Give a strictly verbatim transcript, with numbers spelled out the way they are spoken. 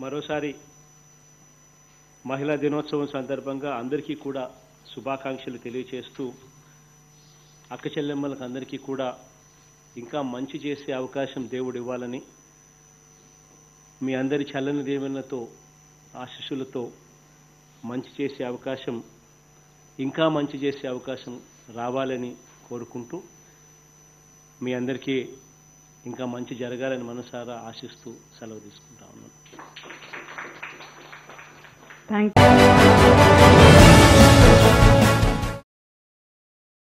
మరోసారి మహిళా దినోత్సవం సందర్భంగా అందరికీ కూడా శుభాకాంక్షలు తెలియజేస్తూ అక్క చెల్లెమ్మలకు అందరికీ కూడా ఇంకా మంచి చేసే అవకాశం దేవుడు ఇవ్వాలని మీ అందరి చల్లని దీవెనలతో ఆశీస్సులతో మంచి చేసే అవకాశం ఇంకా మంచి చేసే అవకాశం రావాలని కోరుకుంటూ మీ అందరికీ ఇంకా మంచి జరగాలని మనసారా ఆశిస్తూ సెలవు తీసుకుంటా ఉన్నాను. Thank you.